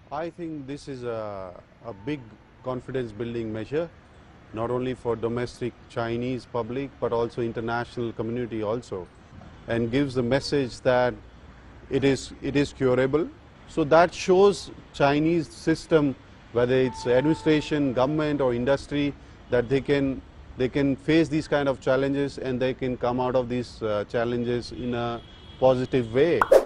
I think this is a big confidence building measure, not only for domestic Chinese public but also international community also, and gives the message that it is curable. So that shows Chinese system, whether it's administration, government or industry, that they can face these kind of challenges and they can come out of these challenges in a positive way.